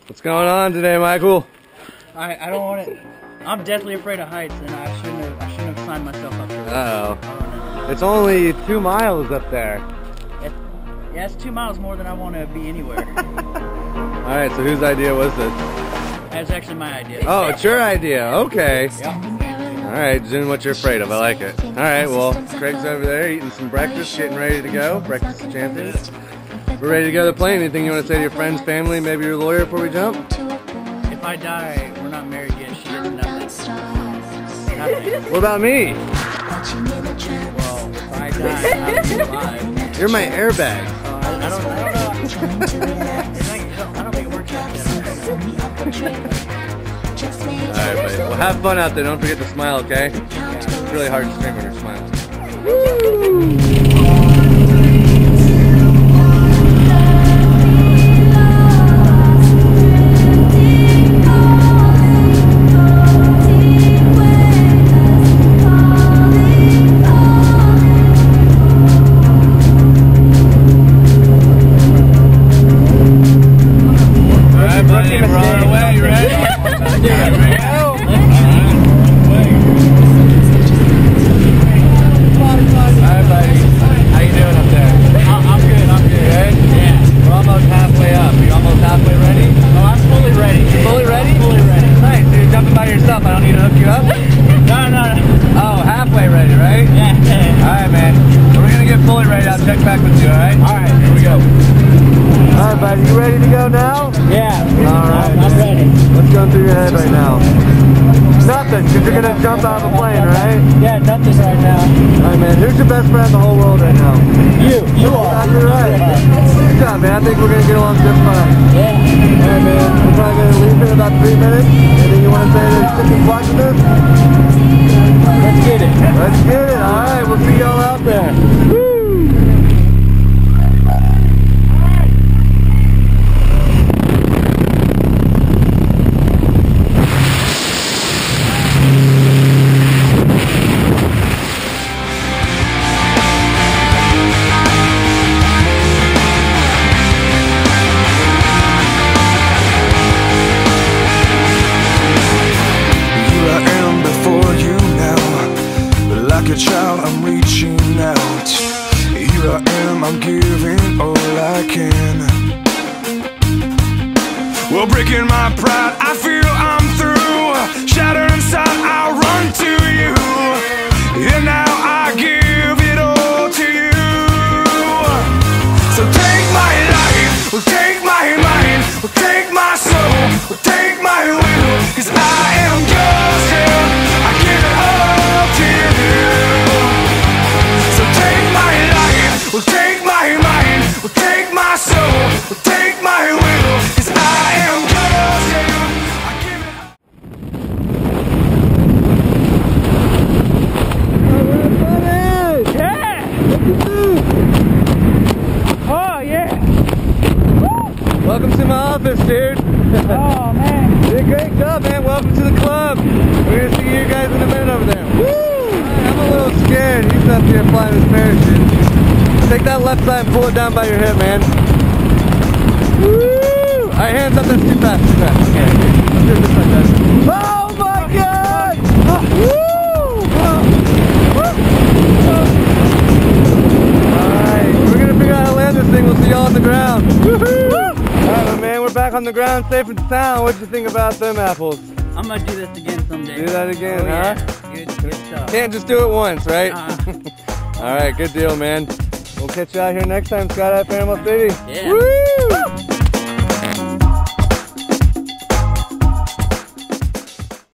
What's going on today, Michael? I don't want it. I'm deathly afraid of heights, and I shouldn't have signed myself up for it. Uh-oh. It's only 2 miles up there. Yeah, it's 2 miles more than I want to be anywhere. Alright, so whose idea was this? That's actually my idea. Oh, it's your idea. Okay. Yeah. Alright, doing what you're afraid of. I like it. Alright, well, Craig's over there eating some breakfast, getting ready to go. Breakfast of Champions. We're ready to go to the plane. Anything you want to say to your friends, family, maybe your lawyer before we jump? If I die, we're not married yet. She gets nothing. Nothing. What about me? Well, if I die, I'll be alive. You're my airbag. I don't know. I don't think it works like that. Alright, buddy. Well, have fun out there. Don't forget to smile, okay? It's really hard to scream when you're smiling. Woo! Check back with you, alright? Alright, here we go. Alright, buddy, you ready to go now? Yeah. Alright. I'm ready. What's going through your head right now? Nothing, because you're going to jump out of a plane, right? Yeah, nothing right now. Alright, man, who's your best friend in the whole world right now? You are. You're right. Good job, man. I think we're going to get along just fine. Yeah. Alright, man, we're probably going to leave in about 3 minutes. Anything you want to say to the people watching this? Let's get it. Let's get it. Alright, we'll see y'all out there. Woo! Like a child, I'm reaching out. Here I am, I'm giving all I can. Well, breaking my pride, I feel I'm through. Shattered inside, I run to you. And now I give it all to you. So take my life, well, take my mind, well, take my soul, well, take my will. 'Cause I am yours, yeah. I give it all to you. Well, take my mind, well, take my soul, well, take my will, 'cause I am yours, yeah. I give it up. Yeah! Oh, yeah! Woo! Welcome to my office, dude. Oh, man. You did a great job, man. Welcome to the club. We're going to see you guys in a minute over there. Woo! I'm a little scared. He's up here flying his parachute. Take that left side and pull it down by your hip, man. Woo! Alright, hands up, that's too fast, too fast. Okay, let's do it just like that. Oh my god! Woo! Alright, we're gonna figure out how to land this thing. We'll see y'all on the ground. Alright, man, we're back on the ground, safe and sound. What'd you think about them apples? I'm gonna do this again someday. Do that again, huh? Yeah. Good stuff. Can't just do it once, right? Alright, good deal, man. We'll catch you out here next time, Skydive Panama City. Yeah. Woo!